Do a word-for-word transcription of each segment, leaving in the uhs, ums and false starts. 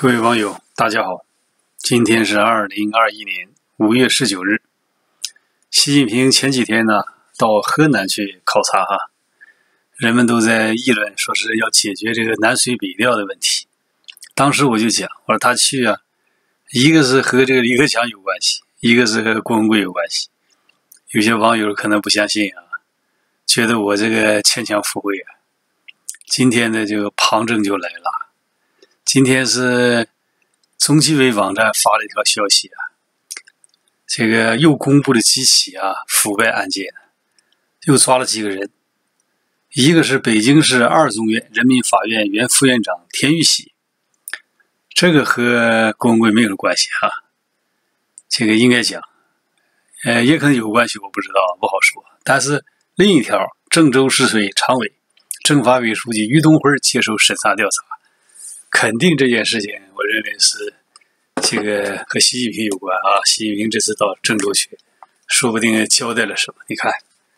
各位网友，大家好，今天是二零二一年五月十九日。习近平前几天呢到河南去考察哈，人们都在议论，说是要解决这个南水北调的问题。当时我就讲，我说他去啊，一个是和这个李克强有关系，一个是和郭文贵有关系。有些网友可能不相信啊，觉得我这个牵强附会啊。今天的这个旁证就来了。今天是中纪委网站发了一条消息啊，这个又公布了几起啊腐败案件，又抓了几个人。一个是北京市二中院人民法院原副院长田玉玺，这个和郭文贵没有关系哈、啊，这个应该讲，呃，也可能有关系，我不知道，不好说。但是另一条，郑州市委常委、政法委书记于东辉接受审查调查。肯定这件事情，我认为是这个和习近平有关啊。习近平这次到郑州去，说不定交代了什么。你看，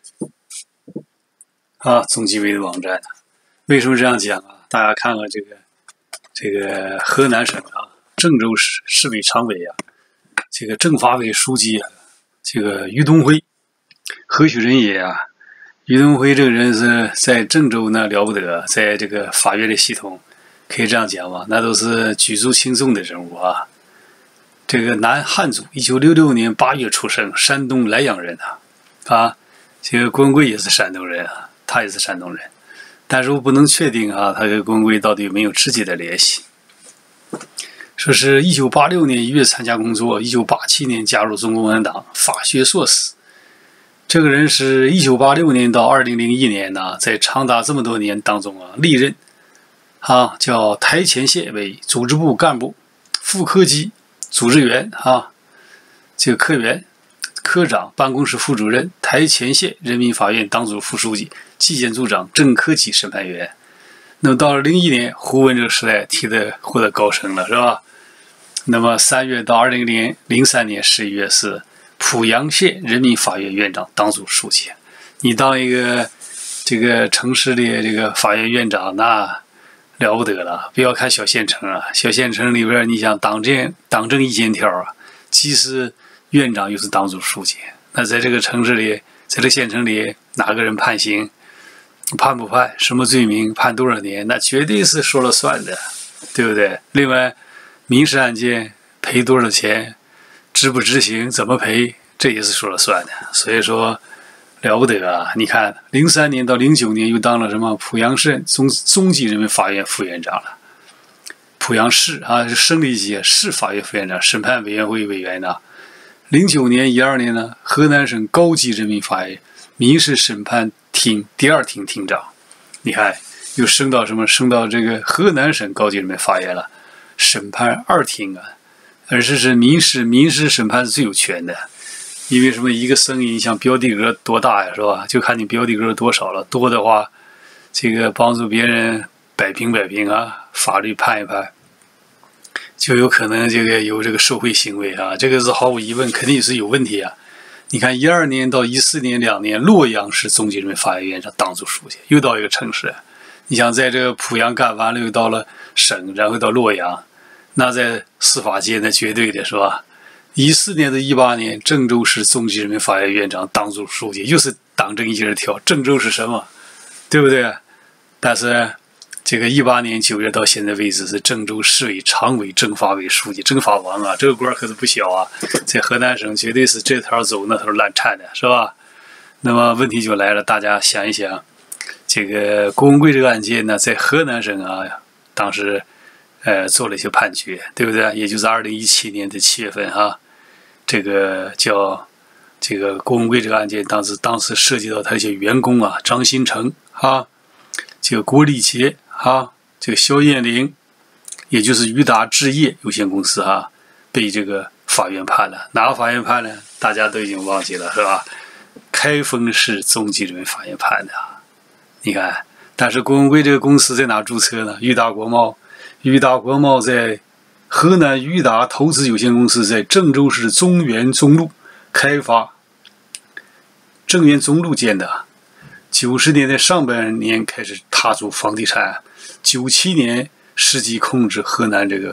啊，中纪委的网站，为什么这样讲啊？大家看看这个这个河南省啊，郑州市市委常委啊，这个政法委书记啊，这个于东辉，何许人也啊？于东辉这个人是在郑州呢了不得，在这个法院的系统。可以这样讲吧，那都是举足轻重的人物啊。这个南汉族，一九六六年八月出生，山东莱阳人啊。啊，这个郭文贵也是山东人啊，他也是山东人，但是我不能确定啊，他跟郭文贵到底有没有直接的联系。说是一九八六年一月参加工作，一九八七年加入中国共产党，法学硕士。这个人是一九八六年到二零零一年呢，在长达这么多年当中啊，历任。啊，叫台前县委组织部干部、副科级组织员啊，这个科员、科长、办公室副主任、台前县人民法院党组副书记、纪检组长、正科级审判员。那么到了零一年，胡文这个时代提的获得高升了，是吧？那么三月到二零零零三年十一月是濮阳县人民法院院长、党组书记。你当一个这个城市的这个法院院长，那了不得了，不要看小县城啊，小县城里边，你想党政党政一肩挑啊，既是院长又是党组书记，那在这个城市里，在这个县城里，哪个人判刑，判不判，什么罪名，判多少年，那绝对是说了算的，对不对？另外，民事案件赔多少钱，执不执行，怎么赔，这也是说了算的。所以说。了不得啊！你看，零三年到零九年又当了什么濮阳市中中级人民法院副院长了，濮阳市啊是省里级市法院副院长、审判委员会委员呢。零九年、一二年呢，河南省高级人民法院民事审判厅第二庭庭长。你看，又升到什么？升到这个河南省高级人民法院了，审判二庭啊，而是是民事民事审判是最有权的。因为什么？一个声音像标的额多大呀，是吧？就看你标的额多少了。多的话，这个帮助别人摆平摆平啊，法律判一判，就有可能这个有这个受贿行为啊。这个是毫无疑问，肯定是有问题啊。你看，一二年到一四年两年，洛阳市中级人民法院院长、党组书记，又到一个城市。你想在这个濮阳干完了，又到了省，然后到洛阳，那在司法界那绝对的是吧？一四年到一八年，郑州市中级人民法院院长、党组书记，又是党政一人挑。郑州是什么？对不对？但是这个一八年九月到现在为止，是郑州市委常委、政法委书记，政法王啊，这个官可是不小啊。在河南省绝对是这头走那头烂颤的，是吧？那么问题就来了，大家想一想，这个郭文贵这个案件呢，在河南省啊，当时呃做了一些判决，对不对？也就是二零一七年的七月份啊。这个叫这个郭文贵这个案件，当时当时涉及到他一些员工啊，张新成啊，这个郭立杰啊，这个肖艳玲，也就是裕达置业有限公司啊，被这个法院判了。哪个法院判呢？大家都已经忘记了，是吧？开封市中级人民法院判的。你看，但是郭文贵这个公司在哪注册呢？裕达国贸，裕达国贸在。河南裕达投资有限公司在郑州市中原中路开发，郑源中路建的。九十年代上半年开始踏足房地产，九七年实际控制河南这个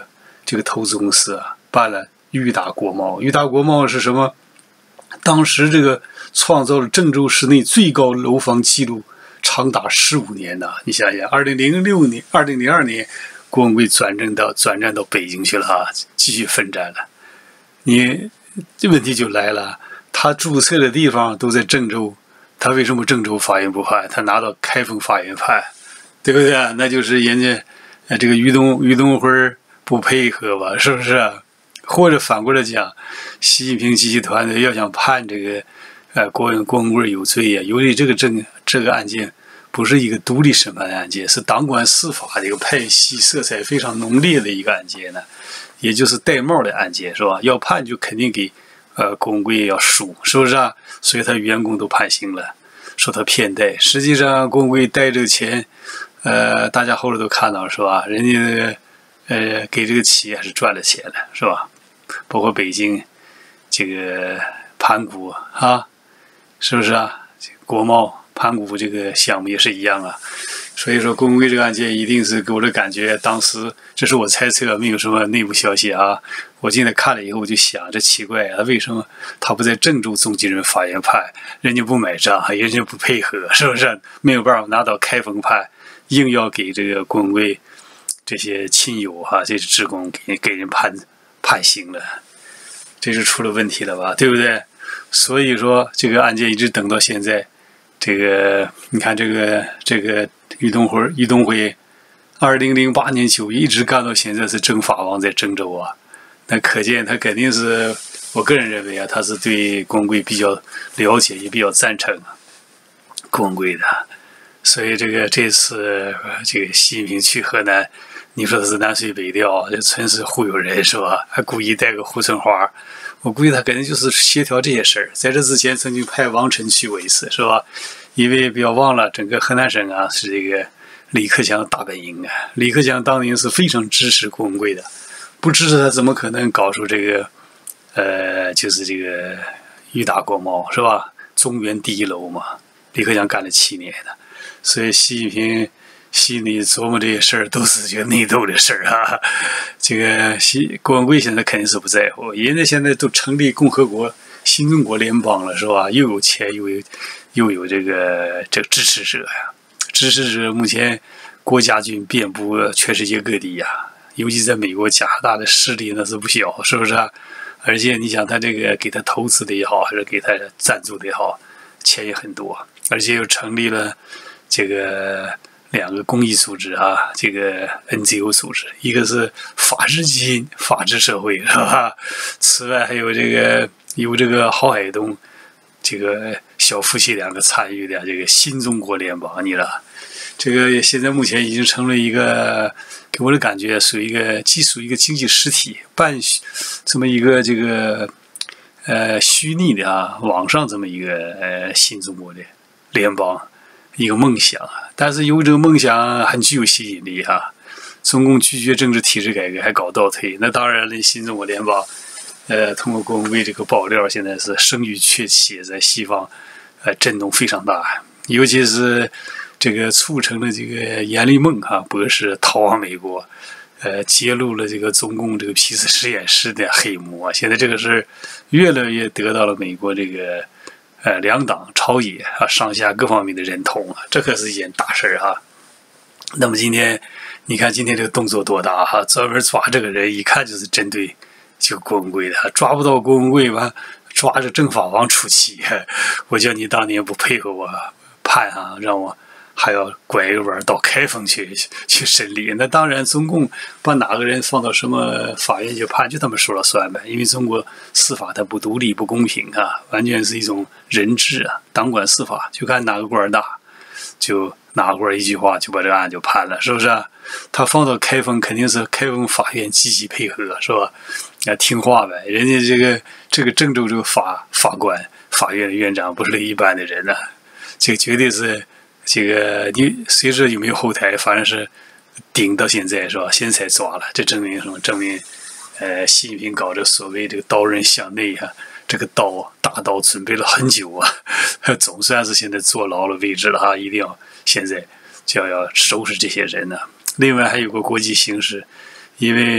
这个投资公司啊办了裕达国贸。裕达国贸是什么？当时这个创造了郑州市内最高楼房记录，长达十五年呢。你想想，二零零六年、二零零二年，郭文贵转正到转战到北京去了啊，继续奋战了。你这问题就来了，他注册的地方都在郑州，他为什么郑州法院不判？他拿到开封法院判，对不对？那就是人家呃这个于东于东辉不配合吧，是不是？或者反过来讲，习近平及其团队要想判这个呃郭文郭文贵有罪呀，由于这个证这个案件不是一个独立审判的案件，是党管司法的一个派系色彩非常浓烈的一个案件呢，也就是戴帽的案件，是吧？要判就肯定给呃郭文贵要输，是不是啊？所以他员工都判刑了，说他骗贷。实际上郭文贵贷这个钱，呃，大家后来都看到了，是吧？人家那个呃给这个企业还是赚了钱的，是吧？包括北京这个盘古啊，是不是啊？国贸盘古这个项目也是一样啊。所以说郭文贵这个案件一定是给我的感觉，当时这是我猜测，没有什么内部消息啊。我现在看了以后我就想，这奇怪啊，为什么他不在郑州中级人民法院判？人家不买账，人家不配合，是不是？没有办法拿到开封判，硬要给这个郭文贵这些亲友哈、啊，这些职工给给人判判刑了，这是出了问题了吧，对不对？所以说这个案件一直等到现在，这个你看这个这个于东辉于东辉，二零零八年九月一直干到现在是正法王在郑州啊，那可见他肯定是，我个人认为啊，他是对郭文贵比较了解，也比较赞成郭文贵的。所以这个这次这个习近平去河南，你说他是南水北调，这纯是忽悠人是吧？还故意带个护城花，我估计他肯定就是协调这些事儿。在这之前曾经派王晨去过一次，是吧？因为不要忘了，整个河南省啊是这个李克强大本营啊。李克强当年是非常支持郭文贵的，不支持他怎么可能搞出这个呃，就是这个裕达国贸是吧？中原第一楼嘛，李克强干了七年的。所以习近平心里琢磨这些事儿都是这个内斗的事儿啊。这个习郭文贵现在肯定是不在乎，人家现在都成立共和国、新中国联邦了，是吧？又有钱，又有又有这个这个支持者呀。支持者目前国家军遍布全世界各地呀，尤其在美国、加拿大的势力那是不小，是不是啊？而且你想，他这个给他投资的也好，还是给他赞助的也好，钱也很多，而且又成立了这个两个公益组织啊，这个 N G O 组织，一个是法治基金、法治社会，是吧？此外还有这个有这个郝海东这个小夫妻两个参与的这个新中国联邦，你了，这个现在目前已经成了一个，给我的感觉属于一个既属于一个经济实体，半这么一个这个呃虚拟的啊，网上这么一个呃新中国的联邦。一个梦想，但是由于这个梦想很具有吸引力啊，中共拒绝政治体制改革，还搞倒退，那当然了，新中国联邦，呃，通过郭文贵这个爆料，现在是声誉鹊起，在西方，呃，震动非常大，尤其是这个促成了这个阎立梦哈、啊、博士逃往美国，呃，揭露了这个中共这个批次实验室的黑幕啊，现在这个事越来越得到了美国这个。呃，两党朝野啊，上下各方面的认同啊，这可是一件大事啊。那么今天，你看今天这个动作多大哈、啊，专门抓这个人，一看就是针对这个郭文贵的，抓不到郭文贵吧，抓着政法王出气。我叫你当年不配合我判啊，让我还要拐个弯到开封去去审理。那当然，中共把哪个人放到什么法院去判，就他们说了算呗。因为中国司法它不独立、不公平啊，完全是一种人治啊，党管司法，就看哪个官大，就哪个官一句话就把这个案就判了，是不是啊？他放到开封，肯定是开封法院积极配合，是吧？啊，听话呗。人家这个这个郑州这个法法官、法院的院长不是一般的人呐、啊，这个绝对是。这个你随着有没有后台，反正是顶到现在是吧？现在才抓了，这证明什么？证明，呃，习近平搞这所谓这个刀刃向内啊，这个刀大刀准备了很久啊，总算是现在坐牢了位置了哈，一定要现在就要要收拾这些人呢、啊。另外还有个国际形势，因为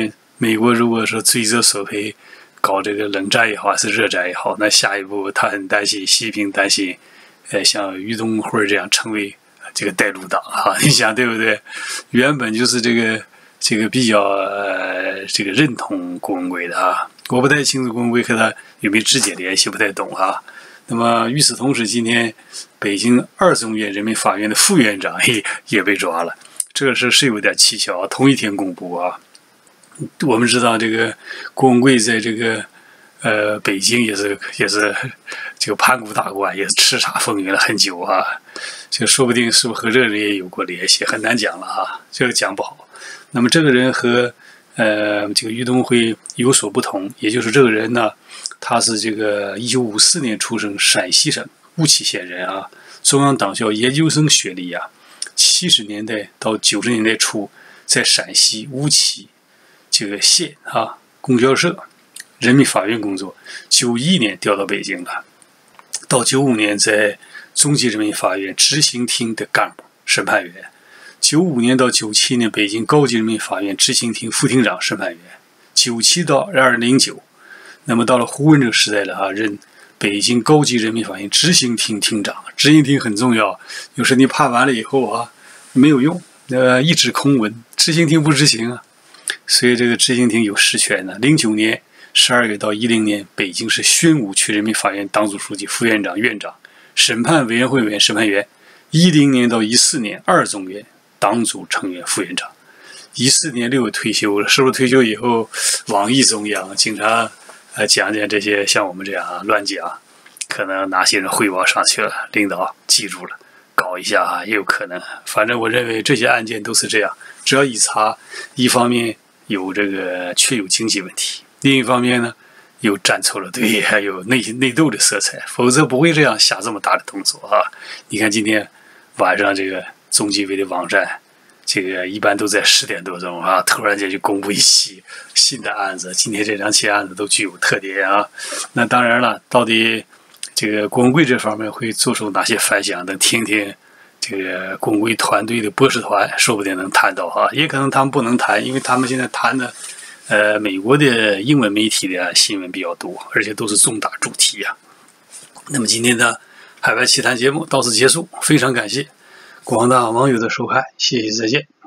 美国如果说追责索赔，搞这个冷战也好，还是热战也好，那下一步他很担心，习近平担心，呃，像于东辉这样成为这个带路党啊，你想对不对？原本就是这个这个比较呃这个认同郭文贵的啊，我不太清楚郭文贵和他有没有直接联系，不太懂啊。那么与此同时，今天北京二中院人民法院的副院长也也被抓了，这个事是有点蹊跷，同一天公布啊。我们知道这个郭文贵在这个呃北京也是也是这个盘古大观，也是叱咤风云了很久啊。这说不定是不是和这个人也有过联系，很难讲了啊，这个讲不好。那么这个人和呃这个于东辉有所不同，也就是这个人呢，他是这个一九五四年出生，陕西省巫启县人啊，中央党校研究生学历啊，七十年代到九十年代初在陕西巫启这个县啊供销社、人民法院工作，九一年调到北京了，到九五年在中级人民法院执行厅的干部审判员，九五年到九七年北京高级人民法院执行厅副厅长审判员，九七到二零零九，那么到了胡文这个时代了啊，任北京高级人民法院执行厅厅长。执行厅很重要，有时你判完了以后啊没有用，呃一纸空文，执行厅不执行啊，所以这个执行厅有实权的。零九年十二月到一零年，北京市宣武区人民法院党组书记、副院长、院长，审判委员会委员、审判员。一零年到一四年，二中院党组成员、副院长。一四年六月退休了，是不是退休以后网易中央经常呃讲讲这些像我们这样啊乱讲，可能哪些人汇报上去了，领导记住了，搞一下啊也有可能。反正我认为这些案件都是这样，只要一查，一方面有这个确有经济问题，另一方面呢有站错了队，还有内内斗的色彩，否则不会这样下这么大的动作啊。你看今天晚上这个中纪委的网站，这个一般都在十点多钟啊，突然间就公布一起新的案子。今天这两起案子都具有特点啊。那当然了，到底这个郭文贵这方面会做出哪些反响，等听听这个郭文贵团队的博士团，说不定能谈到啊，也可能他们不能谈，因为他们现在谈的呃美国的英文媒体的新闻比较多，而且都是重大主题啊。那么今天的海外奇谈节目到此结束，非常感谢广大网友的收看，谢谢，再见。